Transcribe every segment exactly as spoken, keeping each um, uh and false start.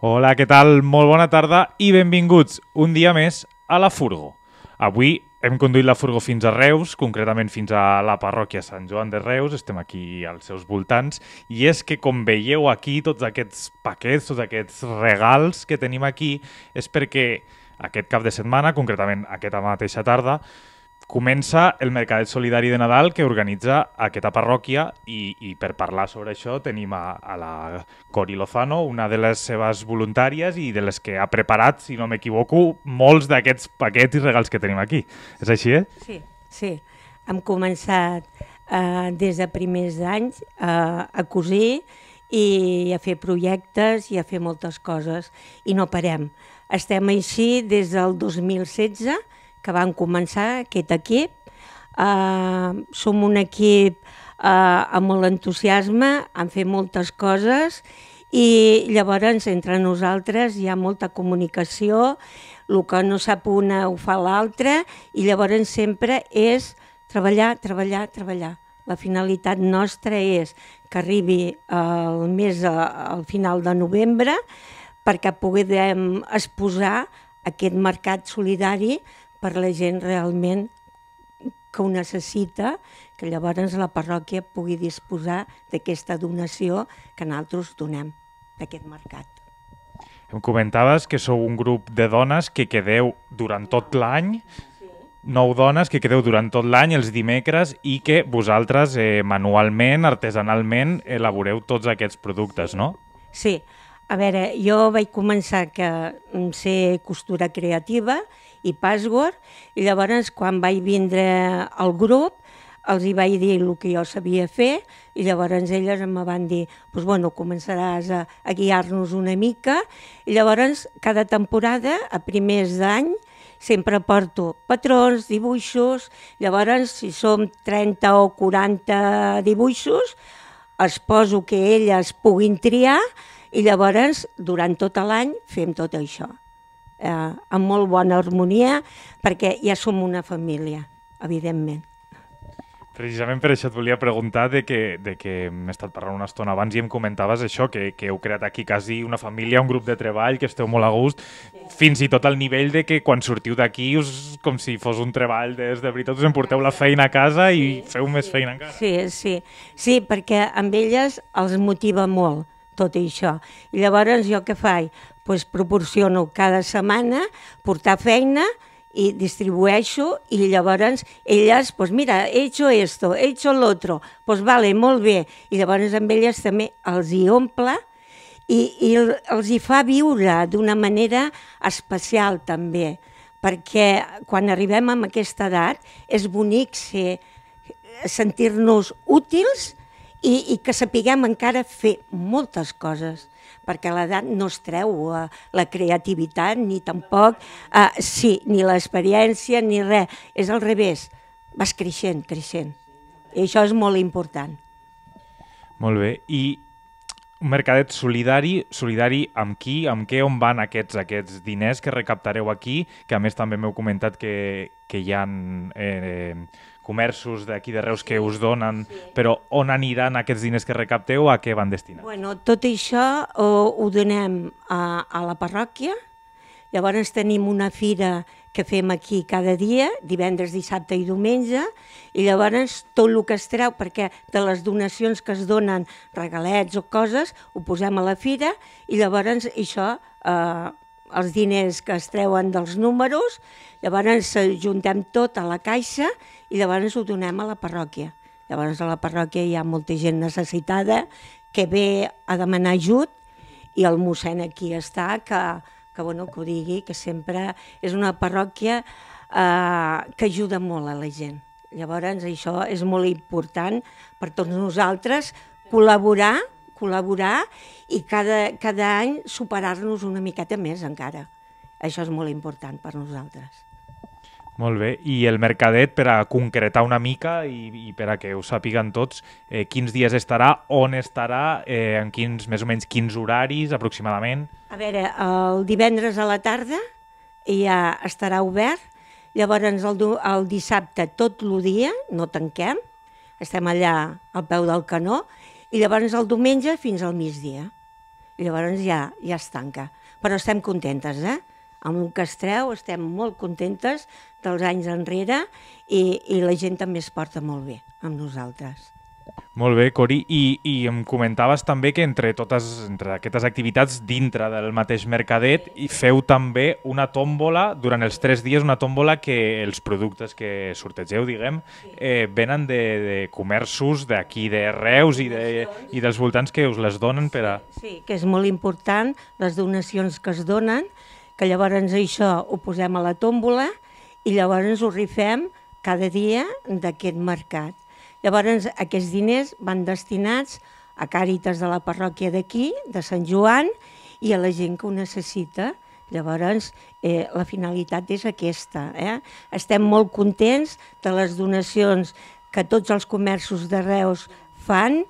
Hola, què tal? Molt bona tarda i benvinguts un dia més a la Furgo. Avui hem conduït la Furgo fins a Reus, concretament fins a la parròquia Sant Joan de Reus, estem aquí als seus voltants, i és que com veieu aquí tots aquests paquets, tots aquests regals que tenim aquí, és perquè aquest cap de setmana, concretament aquesta mateixa tarda, comença el Mercadet Solidari de Nadal que organitza aquesta parròquia i, i per parlar sobre això tenim a, a la Cori Lozano, una de les seves voluntàries i de les que ha preparat, si no m'equivoco, molts d'aquests paquets i regals que tenim aquí. És així, eh? Sí, sí. Hem començat eh, des de primers d'anys eh, a cosir i a fer projectes i a fer moltes coses i no parem. Estem així des del dos mil setze, que vam començar aquest equip. Uh, som un equip uh, amb molt entusiasme, hem fet moltes coses i llavors entre nosaltres hi ha molta comunicació, el que no sap una ho fa l'altra i llavors sempre és treballar, treballar, treballar. La finalitat nostra és que arribi el mes al final de novembre perquè puguem exposar aquest mercat solidari per la gent realment que ho necessita, que llavors la parròquia pugui disposar d'aquesta donació que nosaltres donem d'aquest mercat. Em comentaves que sou un grup de dones que quedeu durant tot l'any, nou dones que quedeu durant tot l'any, els dimecres, i que vosaltres eh, manualment, artesanalment, elaboreu tots aquests productes, no? Sí. A veure, jo vaig començar a ser costura creativa i password, i llavors quan vaig vindre al grup els hi vaig dir el que jo sabia fer i llavors elles em van dir pues bueno, començaràs a, a guiar-nos una mica i llavors cada temporada, a primers d'any, sempre porto patrons, dibuixos, llavors si som trenta o quaranta dibuixos, els poso que elles puguin triar i llavors, durant tot l'any, fem tot això, eh, amb molt bona harmonia, perquè ja som una família, evidentment. Precisament per això et volia preguntar de que, de que hem estat parlant una estona abans i em comentaves això, que, que heu creat aquí quasi una família, un grup de treball, que esteu molt a gust, sí. Fins i tot al nivell de que quan sortiu d'aquí, com si fos un treball des de veritat, us emporteu la feina a casa i sí, feu sí, més feina encara. Sí, sí, sí, perquè amb elles els motiva molt tot això. I llavors jo què faig? Pues proporciono cada setmana portar feina i distribueixo i llavors elles, pues mira, he hecho esto, he hecho lo otro, pues vale, molt bé. I llavors amb elles també els hi omple i, i els hi fa viure d'una manera especial també, perquè quan arribem a aquesta edat és bonic ser, sentir-nos útils I, i que sapiguem encara fer moltes coses, perquè a l'edat no es treu uh, la creativitat, ni tampoc, uh, sí, ni l'experiència, ni res. És al revés, vas creixent, creixent. I això és molt important. Molt bé. I un mercadet solidari, solidari amb qui, amb què, on van aquests, aquests diners que recaptareu aquí, que a més també m'heu comentat que, que hi ha eh, comerços d'aquí de Reus que us donen, sí. Però on aniran aquests diners que recapteu, a què van destinats? Bueno, tot això ho, ho donem a, a la parròquia, llavors tenim una fira que fem aquí cada dia, divendres, dissabte i diumenge, i llavors tot el que es treu, perquè de les donacions que es donen, regalets o coses, ho posem a la fira, i llavors això, eh, els diners que es treuen dels números, llavors juntem tot a la caixa i llavors ho donem a la parròquia. Llavors a la parròquia hi ha molta gent necessitada que ve a demanar ajut i el mossèn aquí està, que, que, bueno, que ho digui, que sempre és una parròquia eh, que ajuda molt a la gent. Llavors això és molt important per tots nosaltres, col·laborar, col·laborar i cada, cada any superar-nos una miqueta més encara. Això és molt important per nosaltres. Molt bé. I el mercadet, per a concretar una mica i, i per a que ho sàpiguen tots, eh, quins dies estarà, on estarà, eh, en quins, més o menys quins horaris aproximadament? A veure, el divendres a la tarda ja estarà obert, llavors el, el dissabte tot el dia, no tanquem, estem allà al peu del canó, i llavors el diumenge fins al migdia. i llavors ja, ja es tanca. Però estem contentes, eh? Amb el que es treu estem molt contentes dels anys enrere i, i la gent també es porta molt bé amb nosaltres. Molt bé, Cori, i, i em comentaves també que entre totes entre aquestes activitats dintre del mateix mercadet i feu també una tòmbola durant els tres dies, una tòmbola que els productes que sortegeu, diguem, eh, venen de, de comerços d'aquí de Reus i, de, i dels voltants que us les donen per a... Sí, que és molt important, les donacions que es donen, que llavors això ho posem a la tòmbola i llavors ho rifem cada dia d'aquest mercat. Llavors, aquests diners van destinats a Càritas de la parròquia d'aquí, de Sant Joan, i a la gent que ho necessita. Llavors, eh, la finalitat és aquesta. Eh? Estem molt contents de les donacions que tots els comerços de Reus fan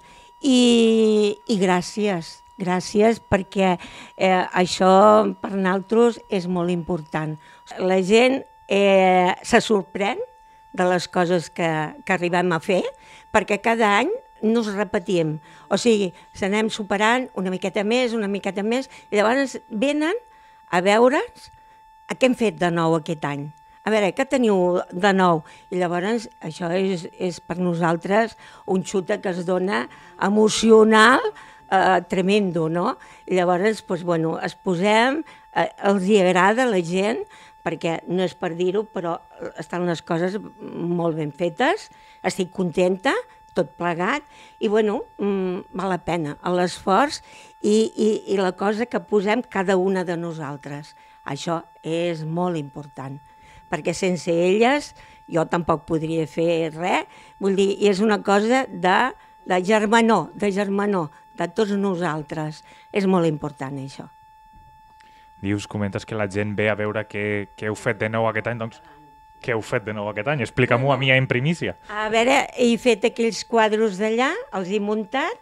i, i gràcies. Gràcies perquè eh, això per nosaltres és molt important. La gent eh, se sorprèn de les coses que, que arribem a fer, perquè cada any no ens repetim. O sigui, s'anem superant una miqueta més, una miqueta més, i llavors venen a veure'ns a què hem fet de nou aquest any. A veure, què teniu de nou? I llavors això és, és per nosaltres un xuta que es dona emocional eh, tremendo, no? I llavors, doncs, bueno, es posem, eh, els hi agrada a la gent, perquè no és per dir-ho, però estan les coses molt ben fetes, estic contenta, tot plegat, i bueno, mmm, val la pena l'esforç i, i, i la cosa que posem cada una de nosaltres. Això és molt important, perquè sense elles jo tampoc podria fer res, vull dir, i és una cosa de, de germanor, de germanor, de tots nosaltres. És molt important això. Dius, comentes que la gent ve a veure què, què heu fet de nou aquest any, doncs què heu fet de nou aquest any? Explica-m'ho a mi en primícia. A veure, he fet aquells quadros d'allà, els he muntat,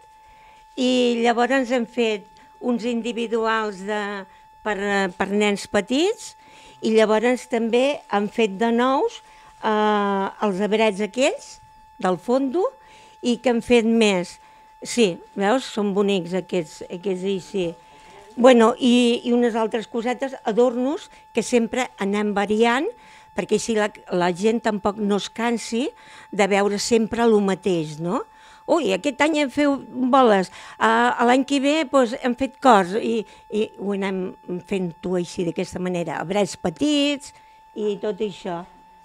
i llavors hem fet uns individuals de, per, per nens petits, i llavors també han fet de nous eh, els abrets aquells, del fondo, i que han fet més. Sí, veus? Són bonics aquests, aquests i sí. Bueno, i, i unes altres cosetes, adornos, que sempre anem variant, perquè així la, la gent tampoc no es cansi de veure sempre el mateix, no? Ui, aquest any hem fet boles, uh, l'any que ve doncs, hem fet cors, i, i ho anem fent-ho així, d'aquesta manera, arbres petits i tot això.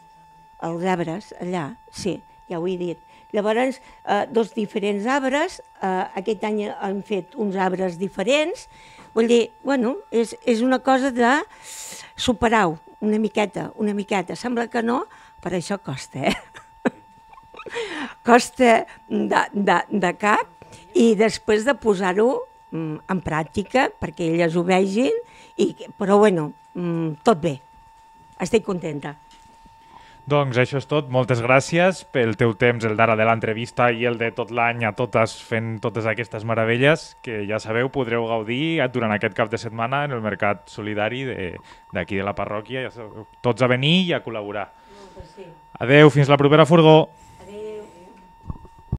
Els arbres, allà, sí, ja ho he dit. Llavors, uh, dos diferents arbres, uh, aquest any hem fet uns arbres diferents, vull dir, bueno, és, és una cosa de superar-ho, una miqueta, una miqueta. Sembla que no, però això costa, eh? Costa de, de, de cap, i després de posar-ho en pràctica perquè elles ho vegin, i, però bueno, tot bé. Estic contenta. Doncs això és tot. Moltes gràcies pel teu temps, el d'ara de l'entrevista i el de tot l'any a totes fent totes aquestes meravelles que ja sabeu podreu gaudir durant aquest cap de setmana en el Mercat Solidari d'aquí de, de la parròquia. Ja sabeu, tots a venir i a col·laborar. Adeu, fins la propera furgó.